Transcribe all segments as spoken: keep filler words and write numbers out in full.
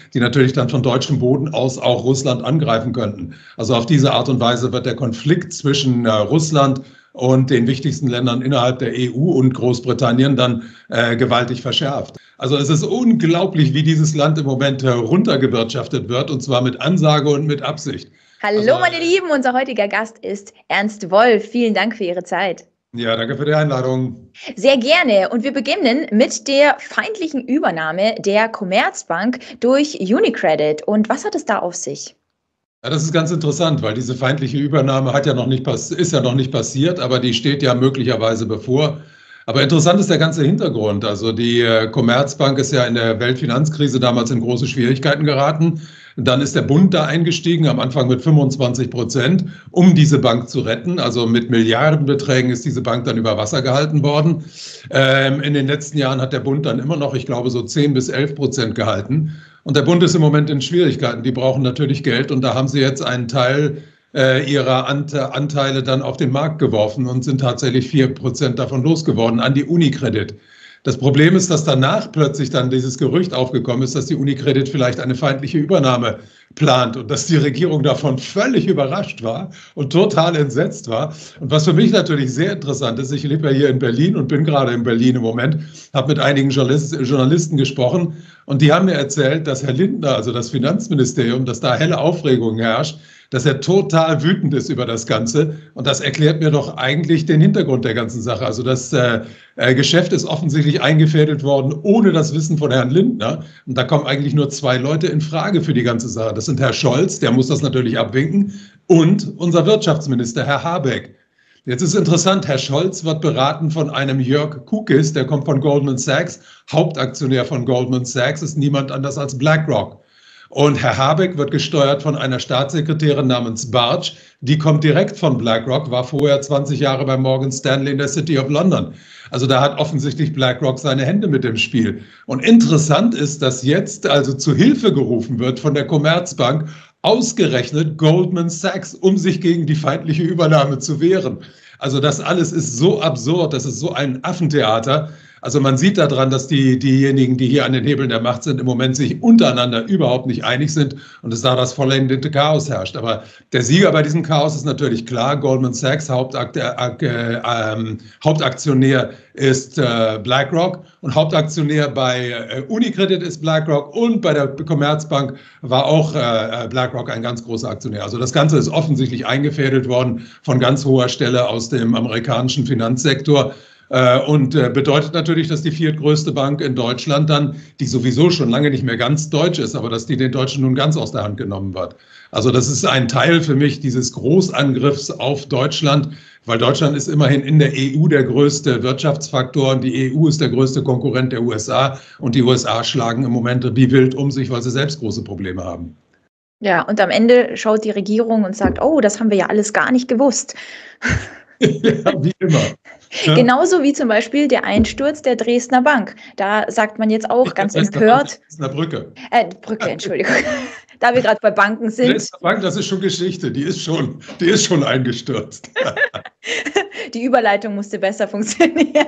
die natürlich dann von deutschem Boden aus auch Russland angreifen könnten. Also auf diese Art und Weise wird der Konflikt zwischen äh, Russland und den wichtigsten Ländern innerhalb der E U und Großbritannien dann äh, gewaltig verschärft. Also es ist unglaublich, wie dieses Land im Moment heruntergewirtschaftet wird, und zwar mit Ansage und mit Absicht. Hallo also, meine Lieben, unser heutiger Gast ist Ernst Wolf. Vielen Dank für Ihre Zeit. Ja, danke für die Einladung. Sehr gerne. Und wir beginnen mit der feindlichen Übernahme der Commerzbank durch UniCredit. Und was hat es da auf sich? Ja, das ist ganz interessant, weil diese feindliche Übernahme hat ja noch nicht ist ja noch nicht passiert, aber die steht ja möglicherweise bevor. Aber interessant ist der ganze Hintergrund. Also die Commerzbank ist ja in der Weltfinanzkrise damals in große Schwierigkeiten geraten. Dann ist der Bund da eingestiegen, am Anfang mit fünfundzwanzig Prozent, um diese Bank zu retten. Also mit Milliardenbeträgen ist diese Bank dann über Wasser gehalten worden. Ähm, in den letzten Jahren hat der Bund dann immer noch, ich glaube, so zehn bis elf Prozent gehalten. Und der Bund ist im Moment in Schwierigkeiten. Die brauchen natürlich Geld, und da haben sie jetzt einen Teil äh, ihrer Ante Anteile dann auf den Markt geworfen und sind tatsächlich vier Prozent davon losgeworden an die UniCredit. Das Problem ist, dass danach plötzlich dann dieses Gerücht aufgekommen ist, dass die UniCredit vielleicht eine feindliche Übernahme plant und dass die Regierung davon völlig überrascht war und total entsetzt war. Und was für mich natürlich sehr interessant ist, ich lebe ja hier in Berlin und bin gerade in Berlin im Moment, habe mit einigen Journalisten gesprochen, und die haben mir erzählt, dass Herr Lindner, also das Finanzministerium, dass da helle Aufregung herrscht, dass er total wütend ist über das Ganze. Und das erklärt mir doch eigentlich den Hintergrund der ganzen Sache. Also das äh, Geschäft ist offensichtlich eingefädelt worden ohne das Wissen von Herrn Lindner. Und da kommen eigentlich nur zwei Leute in Frage für die ganze Sache. Das sind Herr Scholz, der muss das natürlich abwinken, und unser Wirtschaftsminister, Herr Habeck. Jetzt ist interessant, Herr Scholz wird beraten von einem Jörg Kukis, der kommt von Goldman Sachs, Hauptaktionär von Goldman Sachs, ist niemand anders als BlackRock. Und Herr Habeck wird gesteuert von einer Staatssekretärin namens Bartsch, die kommt direkt von BlackRock, war vorher zwanzig Jahre bei Morgan Stanley in der City of London. Also da hat offensichtlich BlackRock seine Hände mit im Spiel. Und interessant ist, dass jetzt also zu Hilfe gerufen wird von der Commerzbank, ausgerechnet Goldman Sachs, um sich gegen die feindliche Übernahme zu wehren. Also das alles ist so absurd, das ist so ein Affentheater. Also man sieht daran, dass die, diejenigen, die hier an den Hebeln der Macht sind, im Moment sich untereinander überhaupt nicht einig sind und es da das vollendete Chaos herrscht. Aber der Sieger bei diesem Chaos ist natürlich klar. Goldman Sachs, Hauptakt, äh, äh, Hauptaktionär ist äh, BlackRock, und Hauptaktionär bei äh, UniCredit ist BlackRock, und bei der Commerzbank war auch äh, BlackRock ein ganz großer Aktionär. Also das Ganze ist offensichtlich eingefädelt worden von ganz hoher Stelle aus dem amerikanischen Finanzsektor. Und bedeutet natürlich, dass die viertgrößte Bank in Deutschland dann, die sowieso schon lange nicht mehr ganz deutsch ist, aber dass die den Deutschen nun ganz aus der Hand genommen wird. Also das ist ein Teil für mich dieses Großangriffs auf Deutschland, weil Deutschland ist immerhin in der E U der größte Wirtschaftsfaktor, und die E U ist der größte Konkurrent der U S A, und die U S A schlagen im Moment wie wild um sich, weil sie selbst große Probleme haben. Ja, und am Ende schaut die Regierung und sagt, oh, das haben wir ja alles gar nicht gewusst. Ja, wie immer. Ja. Genauso wie zum Beispiel der Einsturz der Dresdner Bank. Da sagt man jetzt auch ganz empört. Dresdner Brücke. Äh, Brücke, Entschuldigung. Da wir gerade bei Banken sind. Dresdner Bank, das ist schon Geschichte. Die ist schon, die ist schon eingestürzt. Die Überleitung musste besser funktionieren.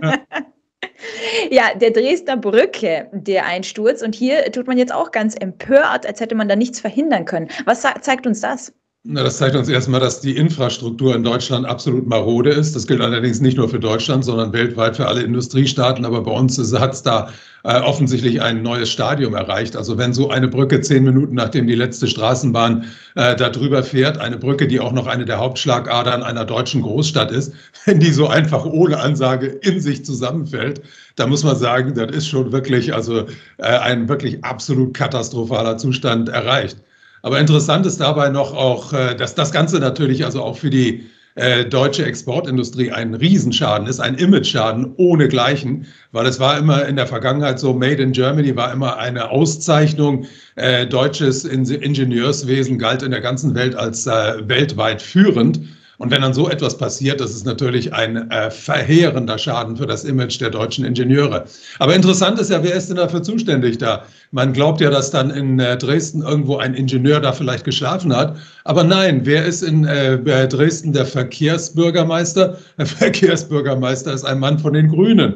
Ja, der Dresdner Brücke, der Einsturz. Und hier tut man jetzt auch ganz empört, als hätte man da nichts verhindern können. Was zeigt uns das? Na, das zeigt uns erstmal, dass die Infrastruktur in Deutschland absolut marode ist. Das gilt allerdings nicht nur für Deutschland, sondern weltweit für alle Industriestaaten. Aber bei uns hat es da äh, offensichtlich ein neues Stadium erreicht. Also wenn so eine Brücke zehn Minuten nachdem die letzte Straßenbahn äh, da drüber fährt, eine Brücke, die auch noch eine der Hauptschlagadern einer deutschen Großstadt ist, wenn die so einfach ohne Ansage in sich zusammenfällt, da muss man sagen, das ist schon wirklich also äh, ein wirklich absolut katastrophaler Zustand erreicht. Aber interessant ist dabei noch auch, dass das Ganze natürlich also auch für die äh, deutsche Exportindustrie ein Riesenschaden ist, ein Image-Schaden ohnegleichen, weil es war immer in der Vergangenheit so, Made in Germany war immer eine Auszeichnung. Äh, deutsches Ingenieurswesen galt in der ganzen Welt als äh, weltweit führend. Und wenn dann so etwas passiert, das ist natürlich ein äh, verheerender Schaden für das Image der deutschen Ingenieure. Aber interessant ist ja, wer ist denn dafür zuständig da? Man glaubt ja, dass dann in äh, Dresden irgendwo ein Ingenieur da vielleicht geschlafen hat. Aber nein, wer ist in äh, Dresden der Verkehrsbürgermeister? Der Verkehrsbürgermeister ist ein Mann von den Grünen.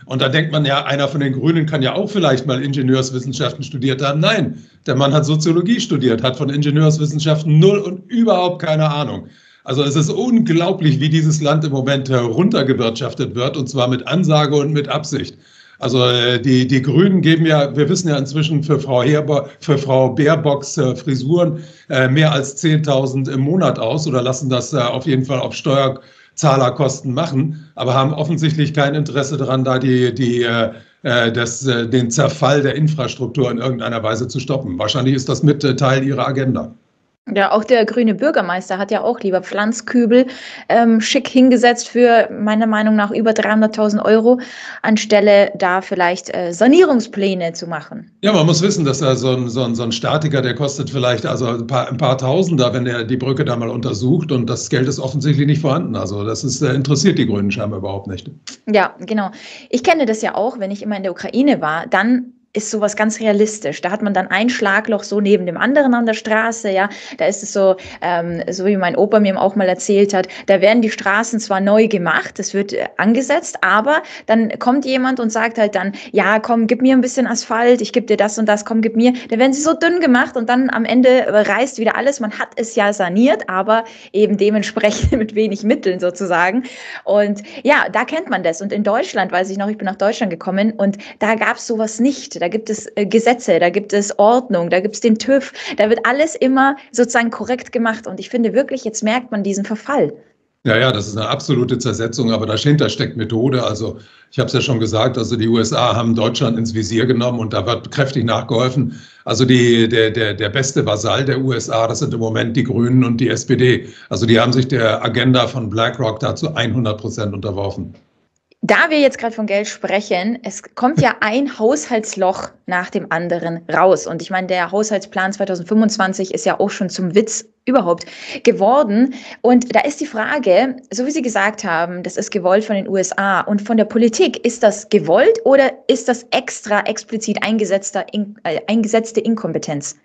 Und da denkt man ja, einer von den Grünen kann ja auch vielleicht mal Ingenieurswissenschaften studiert haben. Nein, der Mann hat Soziologie studiert, hat von Ingenieurswissenschaften null und überhaupt keine Ahnung. Also es ist unglaublich, wie dieses Land im Moment runtergewirtschaftet wird, und zwar mit Ansage und mit Absicht. Also die, die Grünen geben ja, wir wissen ja inzwischen für Frau, Herbo, für Frau Baerbocks äh, Frisuren äh, mehr als zehntausend im Monat aus oder lassen das äh, auf jeden Fall auf Steuerzahlerkosten machen, aber haben offensichtlich kein Interesse daran, da die, die, äh, das, äh, den Zerfall der Infrastruktur in irgendeiner Weise zu stoppen. Wahrscheinlich ist das mit äh, Teil ihrer Agenda. Ja, auch der grüne Bürgermeister hat ja auch lieber Pflanzkübel ähm, schick hingesetzt für meiner Meinung nach über dreihunderttausend Euro, anstelle da vielleicht äh, Sanierungspläne zu machen. Ja, man muss wissen, dass da so ein, so ein, so ein Statiker, der kostet vielleicht also ein paar, ein paar Tausender, wenn er die Brücke da mal untersucht, und das Geld ist offensichtlich nicht vorhanden. Also das ist, äh, interessiert die Grünen scheinbar überhaupt nicht. Ja, genau. Ich kenne das ja auch, wenn ich immer in der Ukraine war, dann ist sowas ganz realistisch. Da hat man dann ein Schlagloch so neben dem anderen an der Straße, ja. Da ist es so, ähm, so wie mein Opa mir auch mal erzählt hat, da werden die Straßen zwar neu gemacht, das wird äh, angesetzt, aber dann kommt jemand und sagt halt dann, ja, komm, gib mir ein bisschen Asphalt, ich gebe dir das und das, komm, gib mir. Da werden sie so dünn gemacht und dann am Ende reißt wieder alles. Man hat es ja saniert, aber eben dementsprechend mit wenig Mitteln sozusagen. Und ja, da kennt man das. Und in Deutschland, weiß ich noch, ich bin nach Deutschland gekommen und da gab es sowas nicht. Da gibt es äh, Gesetze, da gibt es Ordnung, da gibt es den TÜV, da wird alles immer sozusagen korrekt gemacht. Und ich finde wirklich, jetzt merkt man diesen Verfall. Ja, ja, das ist eine absolute Zersetzung, aber dahinter steckt Methode. Also ich habe es ja schon gesagt, also die U S A haben Deutschland ins Visier genommen und da wird kräftig nachgeholfen. Also die, der, der, der beste Vasall der U S A, das sind im Moment die Grünen und die S P D. Also die haben sich der Agenda von BlackRock da zu hundert Prozent unterworfen. Da wir jetzt gerade von Geld sprechen, es kommt ja ein Haushaltsloch nach dem anderen raus. Und ich meine, der Haushaltsplan zweitausendfünfundzwanzig ist ja auch schon zum Witz überhaupt geworden. Und da ist die Frage, so wie Sie gesagt haben, das ist gewollt von den U S A und von der Politik. Ist das gewollt oder ist das extra explizit eingesetzte, äh, eingesetzte Inkompetenz?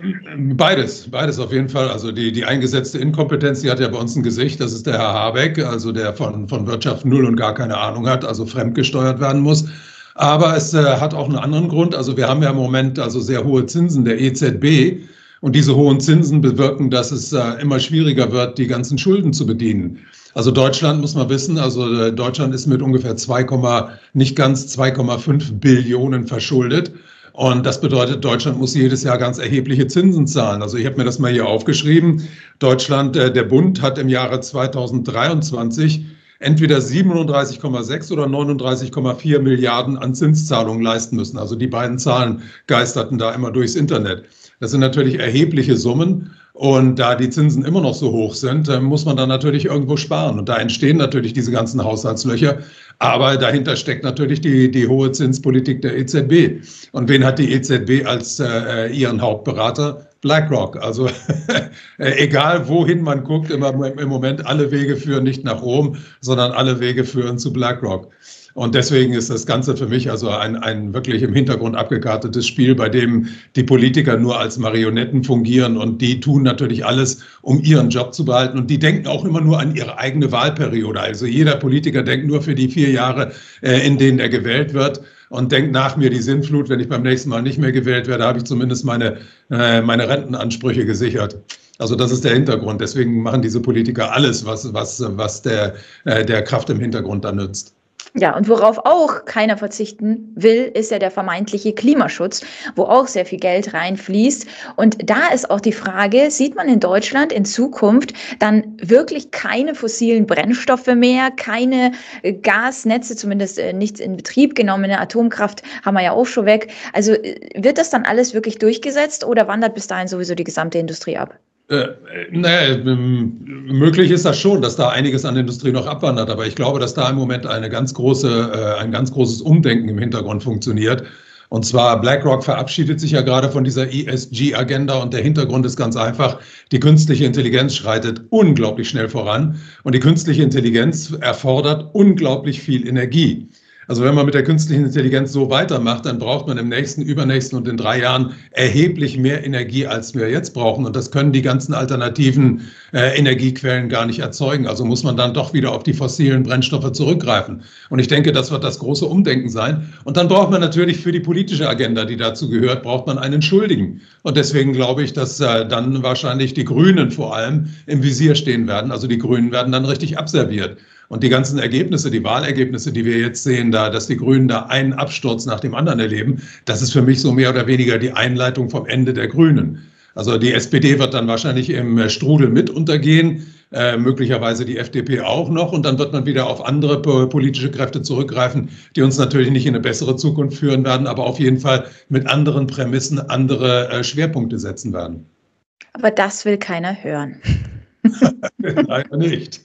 Beides, beides auf jeden Fall. Also die, die eingesetzte Inkompetenz, die hat ja bei uns ein Gesicht, das ist der Herr Habeck, also der von, von Wirtschaft null und gar keine Ahnung hat, also fremdgesteuert werden muss. Aber es äh, hat auch einen anderen Grund. Also wir haben ja im Moment also sehr hohe Zinsen der E Z B und diese hohen Zinsen bewirken, dass es äh, immer schwieriger wird, die ganzen Schulden zu bedienen. Also Deutschland muss man wissen, also äh, Deutschland ist mit ungefähr zwei, nicht ganz zwei Komma fünf Billionen verschuldet. Und das bedeutet, Deutschland muss jedes Jahr ganz erhebliche Zinsen zahlen. Also ich habe mir das mal hier aufgeschrieben. Deutschland, äh, der Bund hat im Jahre zweitausenddreiundzwanzig entweder siebenunddreißig Komma sechs oder neununddreißig Komma vier Milliarden an Zinszahlungen leisten müssen. Also die beiden Zahlen geisterten da immer durchs Internet. Das sind natürlich erhebliche Summen. Und da die Zinsen immer noch so hoch sind, muss man dann natürlich irgendwo sparen. Und da entstehen natürlich diese ganzen Haushaltslöcher. Aber dahinter steckt natürlich die, die hohe Zinspolitik der E Z B. Und wen hat die E Z B als äh, ihren Hauptberater? BlackRock. Also egal wohin man guckt, immer im Moment alle Wege führen nicht nach Rom, sondern alle Wege führen zu BlackRock. Und deswegen ist das Ganze für mich also ein, ein wirklich im Hintergrund abgekartetes Spiel, bei dem die Politiker nur als Marionetten fungieren und die tun natürlich alles, um ihren Job zu behalten. Und die denken auch immer nur an ihre eigene Wahlperiode. Also jeder Politiker denkt nur für die vier Jahre, äh, in denen er gewählt wird und denkt nach mir die Sinnflut. Wenn ich beim nächsten Mal nicht mehr gewählt werde, habe ich zumindest meine, äh, meine Rentenansprüche gesichert. Also das ist der Hintergrund. Deswegen machen diese Politiker alles, was, was, was der, äh, der Kraft im Hintergrund da nützt. Ja, und worauf auch keiner verzichten will, ist ja der vermeintliche Klimaschutz, wo auch sehr viel Geld reinfließt. Und da ist auch die Frage, sieht man in Deutschland in Zukunft dann wirklich keine fossilen Brennstoffe mehr, keine Gasnetze, zumindest nicht in Betrieb genommene Atomkraft haben wir ja auch schon weg. Also wird das dann alles wirklich durchgesetzt oder wandert bis dahin sowieso die gesamte Industrie ab? Äh, naja, möglich ist das schon, dass da einiges an der Industrie noch abwandert, aber ich glaube, dass da im Moment eine ganz große, äh, ein ganz großes Umdenken im Hintergrund funktioniert. Und zwar BlackRock verabschiedet sich ja gerade von dieser E S G-Agenda und der Hintergrund ist ganz einfach, die künstliche Intelligenz schreitet unglaublich schnell voran und die künstliche Intelligenz erfordert unglaublich viel Energie. Also wenn man mit der künstlichen Intelligenz so weitermacht, dann braucht man im nächsten, übernächsten und in drei Jahren erheblich mehr Energie, als wir jetzt brauchen. Und das können die ganzen alternativen äh, Energiequellen gar nicht erzeugen. Also muss man dann doch wieder auf die fossilen Brennstoffe zurückgreifen. Und ich denke, das wird das große Umdenken sein. Und dann braucht man natürlich für die politische Agenda, die dazu gehört, braucht man einen Schuldigen. Und deswegen glaube ich, dass äh, dann wahrscheinlich die Grünen vor allem im Visier stehen werden. Also die Grünen werden dann richtig abserviert. Und die ganzen Ergebnisse, die Wahlergebnisse, die wir jetzt sehen, da, dass die Grünen da einen Absturz nach dem anderen erleben, das ist für mich so mehr oder weniger die Einleitung vom Ende der Grünen. Also die S P D wird dann wahrscheinlich im Strudel mit untergehen, äh, möglicherweise die F D P auch noch. Und dann wird man wieder auf andere politische Kräfte zurückgreifen, die uns natürlich nicht in eine bessere Zukunft führen werden, aber auf jeden Fall mit anderen Prämissen andere äh, Schwerpunkte setzen werden. Aber das will keiner hören. Leider nicht.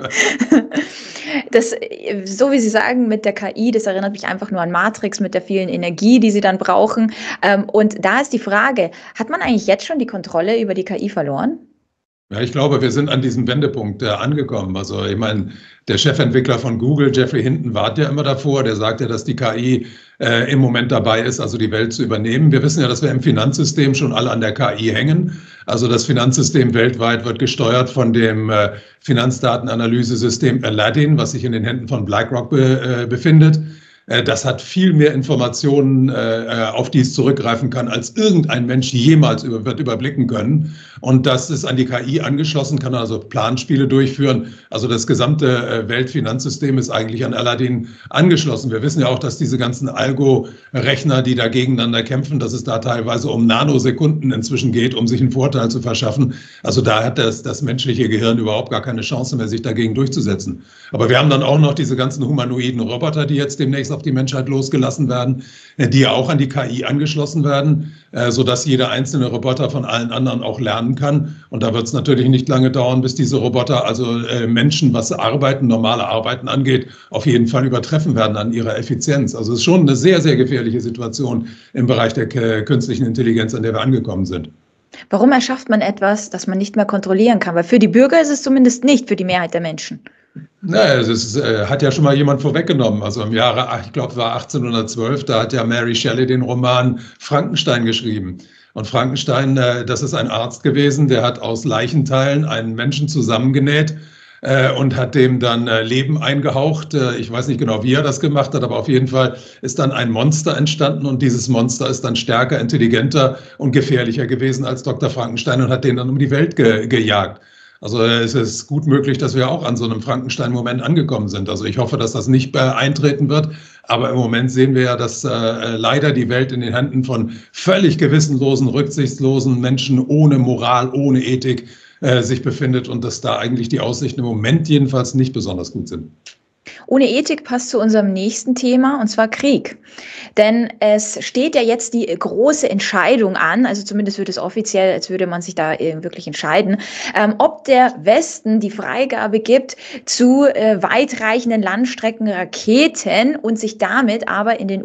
Das, so wie Sie sagen, mit der K I, das erinnert mich einfach nur an Matrix mit der vielen Energie, die Sie dann brauchen. Und da ist die Frage, hat man eigentlich jetzt schon die Kontrolle über die K I verloren? Ja, ich glaube, wir sind an diesem Wendepunkt äh, angekommen. Also ich meine, der Chefentwickler von Google, Jeffrey Hinton, wartet ja immer davor. Der sagt ja, dass die K I äh, im Moment dabei ist, also die Welt zu übernehmen. Wir wissen ja, dass wir im Finanzsystem schon alle an der K I hängen. Also das Finanzsystem weltweit wird gesteuert von dem äh, Finanzdatenanalyse-System Aladdin, was sich in den Händen von BlackRock be, äh, befindet. Das hat viel mehr Informationen, auf die es zurückgreifen kann, als irgendein Mensch jemals über, wird überblicken können. Und das ist an die K I angeschlossen, kann also Planspiele durchführen. Also das gesamte Weltfinanzsystem ist eigentlich an Aladdin angeschlossen. Wir wissen ja auch, dass diese ganzen Algo-Rechner, die da gegeneinander kämpfen, dass es da teilweise um Nanosekunden inzwischen geht, um sich einen Vorteil zu verschaffen. Also da hat das, das menschliche Gehirn überhaupt gar keine Chance mehr, sich dagegen durchzusetzen. Aber wir haben dann auch noch diese ganzen humanoiden Roboter, die jetzt demnächst auf die Menschheit losgelassen werden, die ja auch an die K I angeschlossen werden, sodass jeder einzelne Roboter von allen anderen auch lernen kann. Und da wird es natürlich nicht lange dauern, bis diese Roboter, also Menschen, was Arbeiten, normale Arbeiten angeht, auf jeden Fall übertreffen werden an ihrer Effizienz. Also es ist schon eine sehr, sehr gefährliche Situation im Bereich der künstlichen Intelligenz, an der wir angekommen sind. Warum erschafft man etwas, das man nicht mehr kontrollieren kann? Weil für die Bürger ist es zumindest nicht, für die Mehrheit der Menschen. Naja, das äh, hat ja schon mal jemand vorweggenommen. Also im Jahre, ich glaube, es war achtzehnhundertzwölf, da hat ja Mary Shelley den Roman Frankenstein geschrieben. Und Frankenstein, äh, das ist ein Arzt gewesen, der hat aus Leichenteilen einen Menschen zusammengenäht äh, und hat dem dann äh, Leben eingehaucht. Äh, ich weiß nicht genau, wie er das gemacht hat, aber auf jeden Fall ist dann ein Monster entstanden und dieses Monster ist dann stärker, intelligenter und gefährlicher gewesen als Doktor Frankenstein und hat den dann um die Welt ge gejagt. Also es ist gut möglich, dass wir auch an so einem Frankenstein-Moment angekommen sind. Also ich hoffe, dass das nicht eintreten wird. Aber im Moment sehen wir ja, dass äh, leider die Welt in den Händen von völlig gewissenlosen, rücksichtslosen Menschen ohne Moral, ohne Ethik äh, sich befindet und dass da eigentlich die Aussichten im Moment jedenfalls nicht besonders gut sind. Ohne Ethik passt zu unserem nächsten Thema, und zwar Krieg. Denn es steht ja jetzt die große Entscheidung an, also zumindest wird es offiziell, als würde man sich da wirklich entscheiden, ähm, ob der Westen die Freigabe gibt zu äh, weitreichenden Langstreckenraketen und sich damit aber in den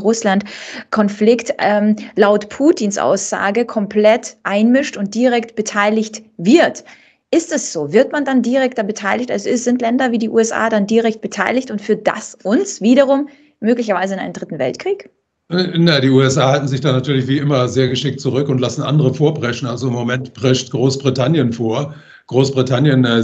Ukraine-Russland-Konflikt ähm, laut Putins Aussage komplett einmischt und direkt beteiligt wird. Ist es so? Wird man dann direkt da beteiligt? Also sind Länder wie die U S A dann direkt beteiligt und führt das uns wiederum möglicherweise in einen dritten Weltkrieg? Na, die U S A halten sich da natürlich wie immer sehr geschickt zurück und lassen andere vorpreschen. Also im Moment prescht Großbritannien vor. Großbritannien äh,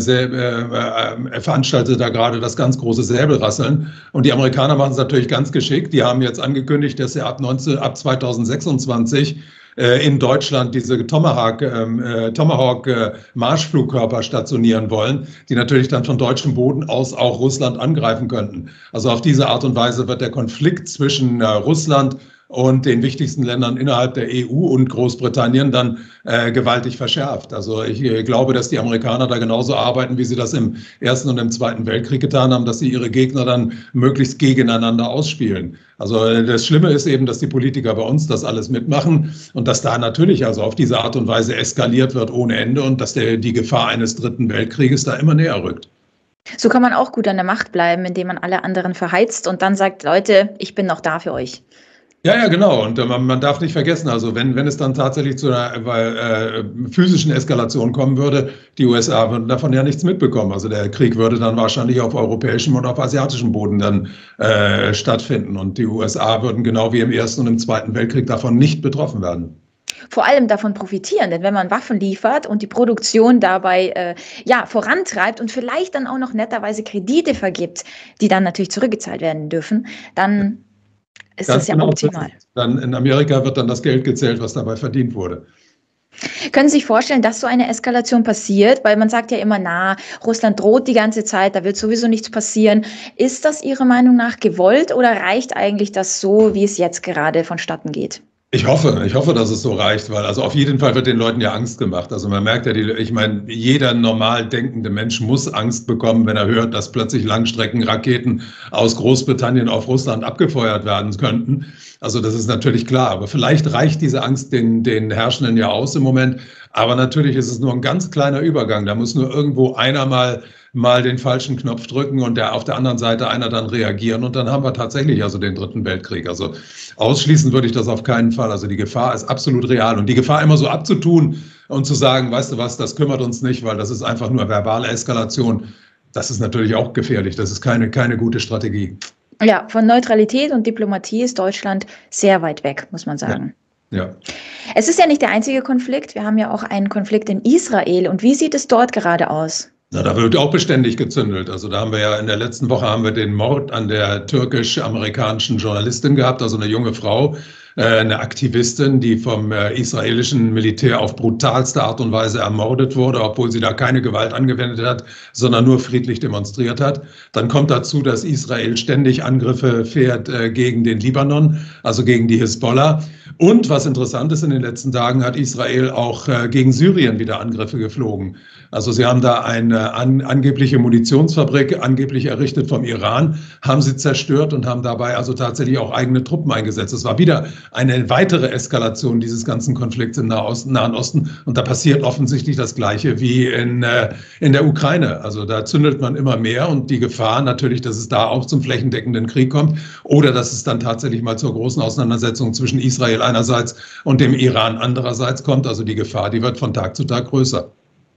äh, veranstaltet da gerade das ganz große Säbelrasseln. Und die Amerikaner machen es natürlich ganz geschickt. Die haben jetzt angekündigt, dass sie ab, neunzehn, ab zweitausendsechsundzwanzig äh, in Deutschland diese Tomahawk, äh, Tomahawk äh, Marschflugkörper stationieren wollen, die natürlich dann von deutschem Boden aus auch Russland angreifen könnten. Also auf diese Art und Weise wird der Konflikt zwischen äh, Russland und den wichtigsten Ländern innerhalb der E U und Großbritannien dann äh, gewaltig verschärft. Also ich äh, glaube, dass die Amerikaner da genauso arbeiten, wie sie das im Ersten und im Zweiten Weltkrieg getan haben, dass sie ihre Gegner dann möglichst gegeneinander ausspielen. Also äh, das Schlimme ist eben, dass die Politiker bei uns das alles mitmachen und dass da natürlich also auf diese Art und Weise eskaliert wird ohne Ende und dass der, die Gefahr eines Dritten Weltkrieges da immer näher rückt. So kann man auch gut an der Macht bleiben, indem man alle anderen verheizt und dann sagt, Leute, ich bin noch da für euch. Ja, ja, genau. Und äh, man, man darf nicht vergessen, also wenn, wenn es dann tatsächlich zu einer äh, physischen Eskalation kommen würde, die U S A würden davon ja nichts mitbekommen. Also der Krieg würde dann wahrscheinlich auf europäischem und auf asiatischem Boden dann äh, stattfinden. Und die U S A würden genau wie im Ersten und im Zweiten Weltkrieg davon nicht betroffen werden. Vor allem davon profitieren, denn wenn man Waffen liefert und die Produktion dabei äh, ja, vorantreibt und vielleicht dann auch noch netterweise Kredite vergibt, die dann natürlich zurückgezahlt werden dürfen, dann ist Ganz das ja genau. optimal. Dann in Amerika wird dann das Geld gezählt, was dabei verdient wurde. Können Sie sich vorstellen, dass so eine Eskalation passiert? Weil man sagt ja immer, na, Russland droht die ganze Zeit, da wird sowieso nichts passieren. Ist das Ihrer Meinung nach gewollt oder reicht eigentlich das so, wie es jetzt gerade vonstatten geht? Ich hoffe, ich hoffe, dass es so reicht, weil also auf jeden Fall wird den Leuten ja Angst gemacht. Also man merkt ja, die, ich meine, jeder normal denkende Mensch muss Angst bekommen, wenn er hört, dass plötzlich Langstreckenraketen aus Großbritannien auf Russland abgefeuert werden könnten. Also das ist natürlich klar, aber vielleicht reicht diese Angst den, den Herrschenden ja aus im Moment. Aber natürlich ist es nur ein ganz kleiner Übergang. Da muss nur irgendwo einer mal mal den falschen Knopf drücken und der auf der anderen Seite einer dann reagieren und dann haben wir tatsächlich also den Dritten Weltkrieg. Also ausschließen würde ich das auf keinen Fall. Also die Gefahr ist absolut real und die Gefahr immer so abzutun und zu sagen, weißt du was, das kümmert uns nicht, weil das ist einfach nur verbale Eskalation. Das ist natürlich auch gefährlich. Das ist keine, keine gute Strategie. Ja, von Neutralität und Diplomatie ist Deutschland sehr weit weg, muss man sagen. Ja. Ja. Es ist ja nicht der einzige Konflikt. Wir haben ja auch einen Konflikt in Israel. Und wie sieht es dort gerade aus? Na, da wird auch beständig gezündelt. Also da haben wir ja in der letzten Woche haben wir den Mord an der türkisch-amerikanischen Journalistin gehabt, also eine junge Frau, äh, eine Aktivistin, die vom äh, israelischen Militär auf brutalste Art und Weise ermordet wurde, obwohl sie da keine Gewalt angewendet hat, sondern nur friedlich demonstriert hat. Dann kommt dazu, dass Israel ständig Angriffe fährt äh, gegen den Libanon, also gegen die Hisbollah. Und was interessant ist, in den letzten Tagen hat Israel auch äh, gegen Syrien wieder Angriffe geflogen. Also sie haben da eine an, angebliche Munitionsfabrik, angeblich errichtet vom Iran, haben sie zerstört und haben dabei also tatsächlich auch eigene Truppen eingesetzt. Es war wieder eine weitere Eskalation dieses ganzen Konflikts im Nahosten, Nahen Osten. Und da passiert offensichtlich das Gleiche wie in, äh, in der Ukraine. Also da zündelt man immer mehr und die Gefahr natürlich, dass es da auch zum flächendeckenden Krieg kommt oder dass es dann tatsächlich mal zur großen Auseinandersetzung zwischen Israel einerseits und dem Iran andererseits kommt. Also die Gefahr, die wird von Tag zu Tag größer.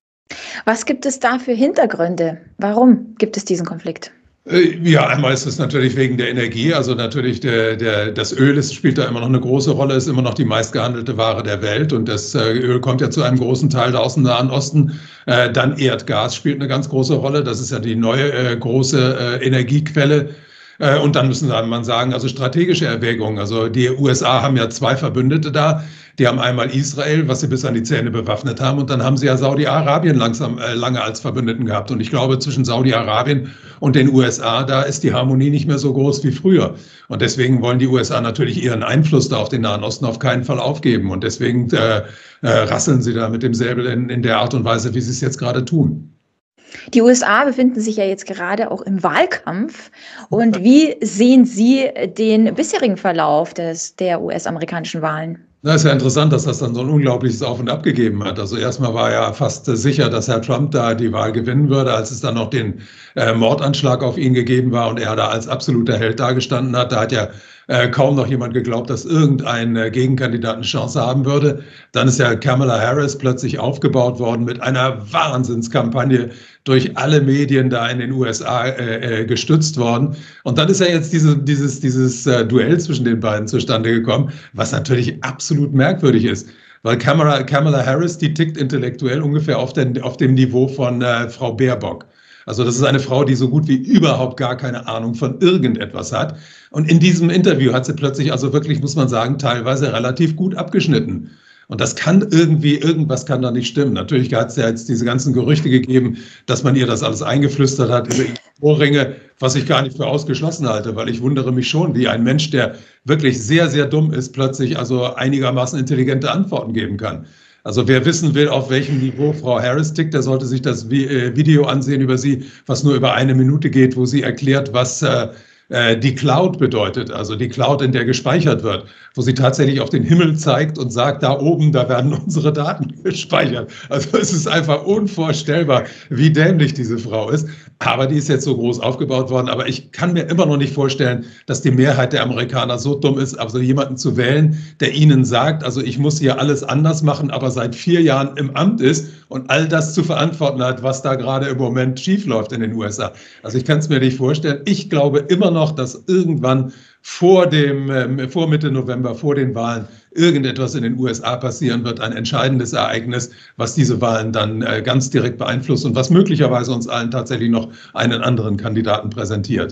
Was gibt es da für Hintergründe? Warum gibt es diesen Konflikt? Ja, einmal ist es natürlich wegen der Energie. Also natürlich der, der, das Öl ist, spielt da immer noch eine große Rolle, ist immer noch die meistgehandelte Ware der Welt. Und das Öl kommt ja zu einem großen Teil aus dem Nahen Osten. Dann Erdgas spielt eine ganz große Rolle. Das ist ja die neue große Energiequelle. Und dann müssen man sagen, also strategische Erwägungen. Also die U S A haben ja zwei Verbündete da. Die haben einmal Israel, was sie bis an die Zähne bewaffnet haben. Und dann haben sie ja Saudi-Arabien langsam äh, lange als Verbündeten gehabt. Und ich glaube, zwischen Saudi-Arabien und den U S A, da ist die Harmonie nicht mehr so groß wie früher. Und deswegen wollen die U S A natürlich ihren Einfluss da auf den Nahen Osten auf keinen Fall aufgeben. Und deswegen äh, äh, rasseln sie da mit dem Säbel in, in der Art und Weise, wie sie es jetzt gerade tun. Die U S A befinden sich ja jetzt gerade auch im Wahlkampf. Und wie sehen Sie den bisherigen Verlauf des, der U S-amerikanischen Wahlen? Na, ist ja interessant, dass das dann so ein unglaubliches Auf und Ab gegeben hat. Also erstmal war ja fast sicher, dass Herr Trump da die Wahl gewinnen würde, als es dann noch den äh, Mordanschlag auf ihn gegeben war und er da als absoluter Held dagestanden hat. Da hat ja äh, kaum noch jemand geglaubt, dass irgendein äh, Gegenkandidat eine Chance haben würde. Dann ist ja Kamala Harris plötzlich aufgebaut worden mit einer Wahnsinnskampagne durch alle Medien da in den U S A äh, gestützt worden. Und dann ist ja jetzt diese, dieses, dieses äh, Duell zwischen den beiden zustande gekommen, was natürlich absolut merkwürdig ist. Weil Kamala, Kamala Harris, die tickt intellektuell ungefähr auf, den, auf dem Niveau von äh, Frau Baerbock. Also das ist eine Frau, die so gut wie überhaupt gar keine Ahnung von irgendetwas hat. Und in diesem Interview hat sie plötzlich, also wirklich, muss man sagen, teilweise relativ gut abgeschnitten. Und das kann irgendwie, irgendwas kann da nicht stimmen. Natürlich hat es ja jetzt diese ganzen Gerüchte gegeben, dass man ihr das alles eingeflüstert hat über ihre Ohrringe, was ich gar nicht für ausgeschlossen halte, weil ich wundere mich schon, wie ein Mensch, der wirklich sehr, sehr dumm ist, plötzlich also einigermaßen intelligente Antworten geben kann. Also wer wissen will, auf welchem Niveau Frau Harris tickt, der sollte sich das Video ansehen über sie, was nur über eine Minute geht, wo sie erklärt, was, die Cloud bedeutet, also die Cloud, in der gespeichert wird, wo sie tatsächlich auf den Himmel zeigt und sagt, da oben, da werden unsere Daten gespeichert. Also es ist einfach unvorstellbar, wie dämlich diese Frau ist. Aber die ist jetzt so groß aufgebaut worden. Aber ich kann mir immer noch nicht vorstellen, dass die Mehrheit der Amerikaner so dumm ist, also jemanden zu wählen, der ihnen sagt, also ich muss hier alles anders machen, aber seit vier Jahren im Amt ist und all das zu verantworten hat, was da gerade im Moment schiefläuft in den U S A. Also ich kann es mir nicht vorstellen. Ich glaube immer noch, dass irgendwann vor dem, äh, vor Mitte November, vor den Wahlen, irgendetwas in den U S A passieren wird, ein entscheidendes Ereignis, was diese Wahlen dann äh, ganz direkt beeinflusst und was möglicherweise uns allen tatsächlich noch einen anderen Kandidaten präsentiert.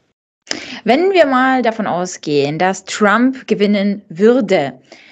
Wenn wir mal davon ausgehen, dass Trump gewinnen würde,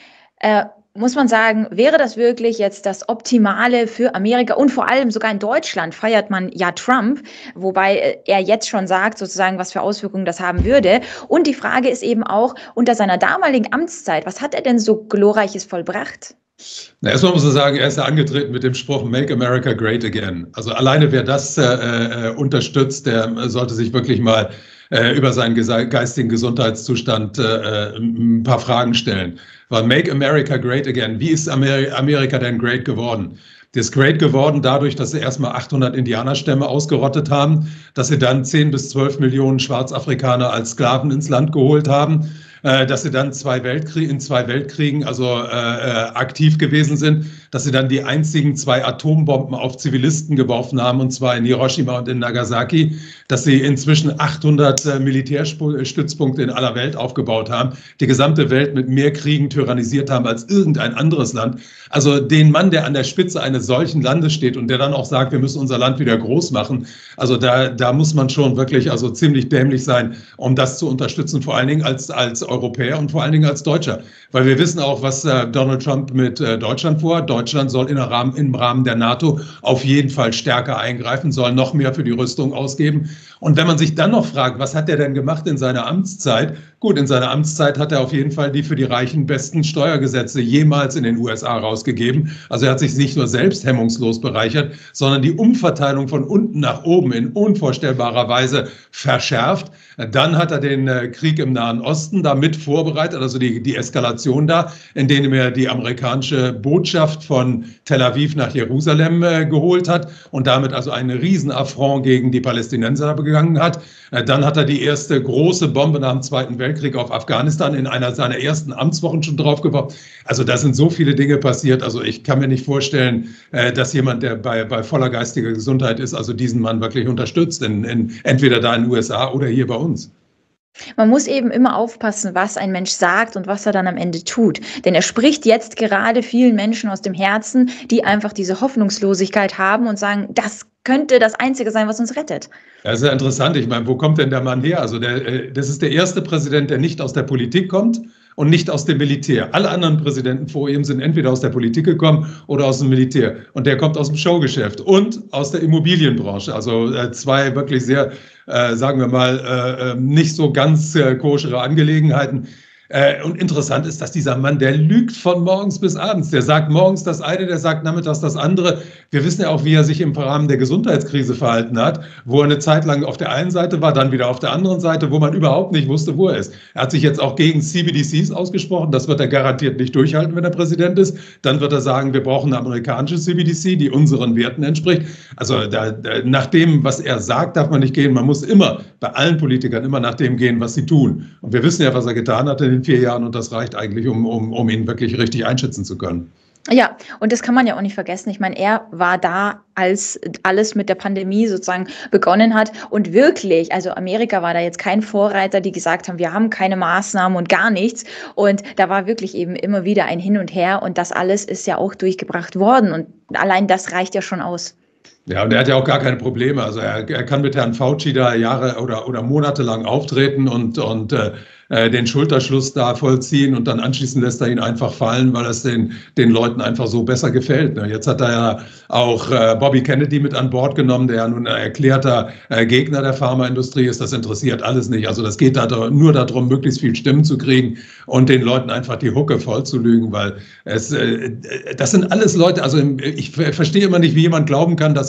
äh, muss man sagen, wäre das wirklich jetzt das Optimale für Amerika und vor allem sogar in Deutschland feiert man ja Trump, wobei er jetzt schon sagt, sozusagen, was für Auswirkungen das haben würde. Und die Frage ist eben auch, unter seiner damaligen Amtszeit, was hat er denn so Glorreiches vollbracht? Na, erstmal muss man sagen, er ist ja angetreten mit dem Spruch Make America Great Again. Also alleine wer das äh, äh, unterstützt, der sollte sich wirklich mal äh, über seinen geistigen Gesundheitszustand äh, ein paar Fragen stellen. Weil Make America Great Again, wie ist Ameri- Amerika denn great geworden? Das ist great geworden dadurch, dass sie erstmal achthundert Indianerstämme ausgerottet haben, dass sie dann zehn bis zwölf Millionen Schwarzafrikaner als Sklaven ins Land geholt haben, dass sie dann zwei Weltkrieg, in zwei Weltkriegen also äh, aktiv gewesen sind, dass sie dann die einzigen zwei Atombomben auf Zivilisten geworfen haben, und zwar in Hiroshima und in Nagasaki, dass sie inzwischen achthundert äh, Militärstützpunkte in aller Welt aufgebaut haben, die gesamte Welt mit mehr Kriegen tyrannisiert haben als irgendein anderes Land. Also den Mann, der an der Spitze eines solchen Landes steht und der dann auch sagt, wir müssen unser Land wieder groß machen, also da, da muss man schon wirklich also ziemlich dämlich sein, um das zu unterstützen, vor allen Dingen als, als Europäer und vor allen Dingen als Deutscher. Weil wir wissen auch, was äh, Donald Trump mit äh, Deutschland vorhat. Deutschland soll in Rahmen, im Rahmen der NATO auf jeden Fall stärker eingreifen, soll noch mehr für die Rüstung ausgeben. Und wenn man sich dann noch fragt, was hat er denn gemacht in seiner Amtszeit? Gut, in seiner Amtszeit hat er auf jeden Fall die für die Reichen besten Steuergesetze jemals in den U S A rausgegeben. Also er hat sich nicht nur selbst hemmungslos bereichert, sondern die Umverteilung von unten nach oben in unvorstellbarer Weise verschärft. Dann hat er den äh, Krieg im Nahen Osten da mit vorbereitet, also die, die Eskalation da, indem er die amerikanische Botschaft von Tel Aviv nach Jerusalem äh, geholt hat und damit also einen Riesenaffront gegen die Palästinenser begangen hat. Äh, dann hat er die erste große Bombe nach dem Zweiten Weltkrieg auf Afghanistan in einer seiner ersten Amtswochen schon draufgebaut. Also da sind so viele Dinge passiert. Also ich kann mir nicht vorstellen, äh, dass jemand, der bei, bei voller geistiger Gesundheit ist, also diesen Mann wirklich unterstützt, in, in, entweder da in den U S A oder hier bei uns. Uns. Man muss eben immer aufpassen, was ein Mensch sagt und was er dann am Ende tut. Denn er spricht jetzt gerade vielen Menschen aus dem Herzen, die einfach diese Hoffnungslosigkeit haben und sagen, das könnte das Einzige sein, was uns rettet. Das ist ja interessant. Ich meine, wo kommt denn der Mann her? Also der, das ist der erste Präsident, der nicht aus der Politik kommt und nicht aus dem Militär. Alle anderen Präsidenten vor ihm sind entweder aus der Politik gekommen oder aus dem Militär. Und der kommt aus dem Showgeschäft und aus der Immobilienbranche. Also äh, zwei wirklich sehr, äh, sagen wir mal, äh, nicht so ganz äh, koschere Angelegenheiten. Äh, und interessant ist, dass dieser Mann, der lügt von morgens bis abends. Der sagt morgens das eine, der sagt nachmittags das andere. Wir wissen ja auch, wie er sich im Rahmen der Gesundheitskrise verhalten hat, wo er eine Zeit lang auf der einen Seite war, dann wieder auf der anderen Seite, wo man überhaupt nicht wusste, wo er ist. Er hat sich jetzt auch gegen C B D Cs ausgesprochen. Das wird er garantiert nicht durchhalten, wenn er Präsident ist. Dann wird er sagen, wir brauchen eine amerikanische C B D C, die unseren Werten entspricht. Also da, da, nach dem, was er sagt, darf man nicht gehen. Man muss immer, bei allen Politikern, immer nach dem gehen, was sie tun. Und wir wissen ja, was er getan hat in den vier Jahren, und das reicht eigentlich, um, um, um ihn wirklich richtig einschätzen zu können. Ja, und das kann man ja auch nicht vergessen. Ich meine, er war da, als alles mit der Pandemie sozusagen begonnen hat. Und wirklich, also Amerika war da jetzt kein Vorreiter, die gesagt haben, wir haben keine Maßnahmen und gar nichts. Und da war wirklich eben immer wieder ein Hin und Her. Und das alles ist ja auch durchgebracht worden. Und allein das reicht ja schon aus. Ja, und er hat ja auch gar keine Probleme. Also er, er kann mit Herrn Fauci da Jahre oder, oder Monate lang auftreten und, und äh, den Schulterschluss da vollziehen, und dann anschließend lässt er ihn einfach fallen, weil es den, den Leuten einfach so besser gefällt. Jetzt hat er ja auch äh, Bobby Kennedy mit an Bord genommen, der ja nun ein erklärter äh, Gegner der Pharmaindustrie ist. Das interessiert alles nicht. Also das geht da nur darum, möglichst viel Stimmen zu kriegen und den Leuten einfach die Hucke voll zu lügen, weil es, äh, das sind alles Leute, also ich verstehe immer nicht, wie jemand glauben kann, dass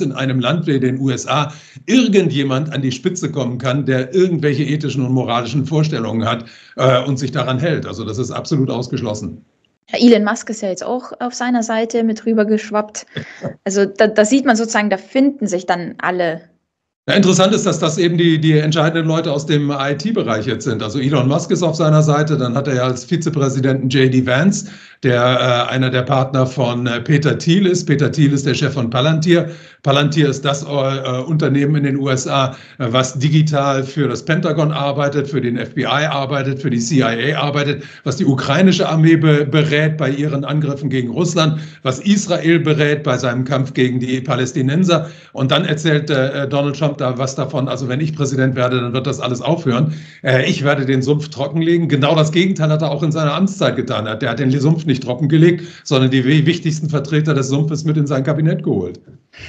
in einem Land wie den U S A irgendjemand an die Spitze kommen kann, der irgendwelche ethischen und moralischen Vorstellungen hat äh, und sich daran hält. Also das ist absolut ausgeschlossen. Ja, Elon Musk ist ja jetzt auch auf seiner Seite mit rübergeschwappt. Also da, da sieht man sozusagen, da finden sich dann alle. Ja, interessant ist, dass das eben die, die entscheidenden Leute aus dem I T-Bereich jetzt sind. Also Elon Musk ist auf seiner Seite, dann hat er ja als Vizepräsidenten J D Vance, der äh, einer der Partner von äh, Peter Thiel ist. Peter Thiel ist der Chef von Palantir. Palantir ist das äh, Unternehmen in den U S A, äh, was digital für das Pentagon arbeitet, für den F B I arbeitet, für die C I A arbeitet, was die ukrainische Armee be berät bei ihren Angriffen gegen Russland, was Israel berät bei seinem Kampf gegen die Palästinenser. Und dann erzählt äh, Donald Trump da was davon, also wenn ich Präsident werde, dann wird das alles aufhören. Äh, ich werde den Sumpf trockenlegen. Genau das Gegenteil hat er auch in seiner Amtszeit getan. Der hat den Sumpf nicht trockengelegt, sondern die wichtigsten Vertreter des Sumpfes mit in sein Kabinett geholt.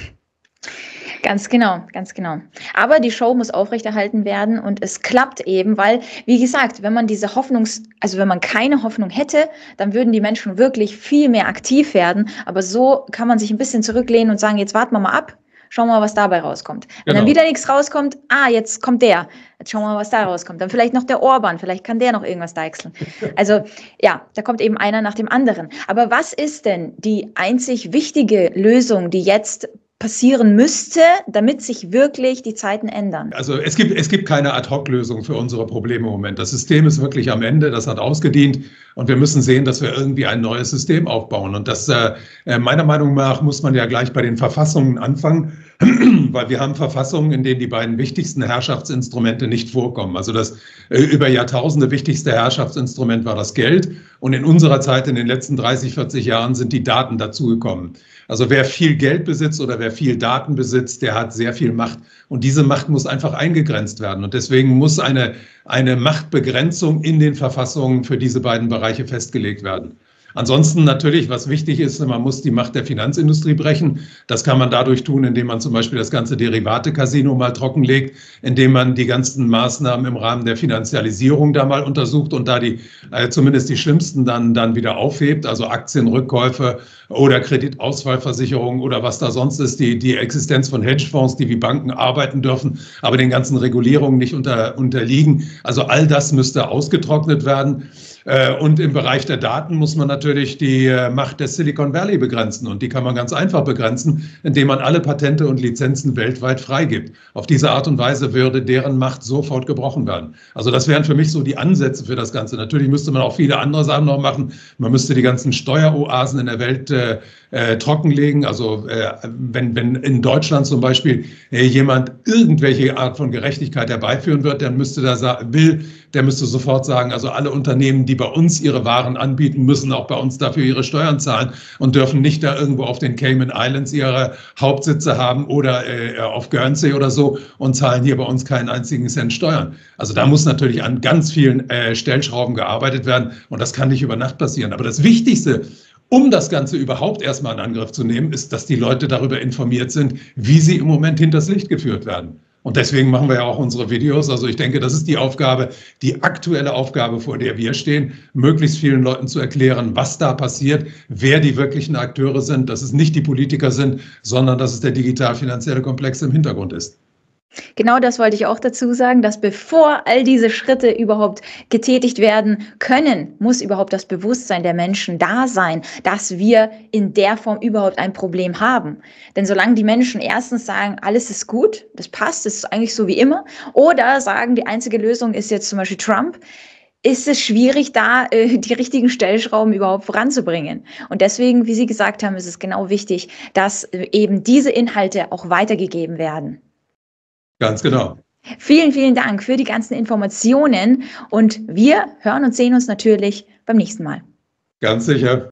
Ganz genau, ganz genau. Aber die Show muss aufrechterhalten werden und es klappt eben, weil, wie gesagt, wenn man diese Hoffnungs-, also wenn man keine Hoffnung hätte, dann würden die Menschen wirklich viel mehr aktiv werden. Aber so kann man sich ein bisschen zurücklehnen und sagen, jetzt warten wir mal ab. Schauen wir mal, was dabei rauskommt. Wenn genau. dann wieder nichts rauskommt, ah, jetzt kommt der. Jetzt schauen wir mal, was da rauskommt. Dann vielleicht noch der Orban, vielleicht kann der noch irgendwas deichseln. Also ja, da kommt eben einer nach dem anderen. Aber was ist denn die einzig wichtige Lösung, die jetzt passieren müsste, damit sich wirklich die Zeiten ändern? Also es gibt, es gibt keine Ad-Hoc-Lösung für unsere Probleme im Moment. Das System ist wirklich am Ende, das hat ausgedient und wir müssen sehen, dass wir irgendwie ein neues System aufbauen. Und das, äh, meiner Meinung nach, muss man ja gleich bei den Verfassungen anfangen, weil wir haben Verfassungen, in denen die beiden wichtigsten Herrschaftsinstrumente nicht vorkommen. Also das äh, über Jahrtausende wichtigste Herrschaftsinstrument war das Geld und in unserer Zeit, in den letzten dreißig, vierzig Jahren, sind die Daten dazugekommen. Also wer viel Geld besitzt oder wer viel Daten besitzt, der hat sehr viel Macht. Und diese Macht muss einfach eingegrenzt werden. Und deswegen muss eine, eine Machtbegrenzung in den Verfassungen für diese beiden Bereiche festgelegt werden. Ansonsten natürlich, was wichtig ist, man muss die Macht der Finanzindustrie brechen. Das kann man dadurch tun, indem man zum Beispiel das ganze Derivate-Casino mal trockenlegt, indem man die ganzen Maßnahmen im Rahmen der Finanzialisierung da mal untersucht und da die äh, zumindest die schlimmsten dann, dann wieder aufhebt, also Aktienrückkäufe oder Kreditausfallversicherung oder was da sonst ist, die, die Existenz von Hedgefonds, die wie Banken arbeiten dürfen, aber den ganzen Regulierungen nicht unter, unterliegen. Also all das müsste ausgetrocknet werden. Und im Bereich der Daten muss man natürlich die Macht des Silicon Valley begrenzen. Und die kann man ganz einfach begrenzen, indem man alle Patente und Lizenzen weltweit freigibt. Auf diese Art und Weise würde deren Macht sofort gebrochen werden. Also das wären für mich so die Ansätze für das Ganze. Natürlich müsste man auch viele andere Sachen noch machen. Man müsste die ganzen Steueroasen in der Welt äh, äh, trockenlegen. Also äh, wenn, wenn in Deutschland zum Beispiel äh, jemand irgendwelche Art von Gerechtigkeit herbeiführen wird, dann müsste da will, der müsste sofort sagen, also alle Unternehmen, die bei uns ihre Waren anbieten, müssen auch bei uns dafür ihre Steuern zahlen und dürfen nicht da irgendwo auf den Cayman Islands ihre Hauptsitze haben oder äh, auf Guernsey oder so und zahlen hier bei uns keinen einzigen Cent Steuern. Also da muss natürlich an ganz vielen äh, Stellschrauben gearbeitet werden und das kann nicht über Nacht passieren. Aber das Wichtigste, um das Ganze überhaupt erstmal in Angriff zu nehmen, ist, dass die Leute darüber informiert sind, wie sie im Moment hinters Licht geführt werden. Und deswegen machen wir ja auch unsere Videos. Also ich denke, das ist die Aufgabe, die aktuelle Aufgabe, vor der wir stehen, möglichst vielen Leuten zu erklären, was da passiert, wer die wirklichen Akteure sind, dass es nicht die Politiker sind, sondern dass es der digital-finanzielle Komplex im Hintergrund ist. Genau das wollte ich auch dazu sagen, dass bevor all diese Schritte überhaupt getätigt werden können, muss überhaupt das Bewusstsein der Menschen da sein, dass wir in der Form überhaupt ein Problem haben. Denn solange die Menschen erstens sagen, alles ist gut, das passt, das ist eigentlich so wie immer, oder sagen, die einzige Lösung ist jetzt zum Beispiel Trump, ist es schwierig, da äh, die richtigen Stellschrauben überhaupt voranzubringen. Und deswegen, wie Sie gesagt haben, ist es genau wichtig, dass äh, eben diese Inhalte auch weitergegeben werden. Ganz genau. Vielen, vielen Dank für die ganzen Informationen und wir hören und sehen uns natürlich beim nächsten Mal. Ganz sicher.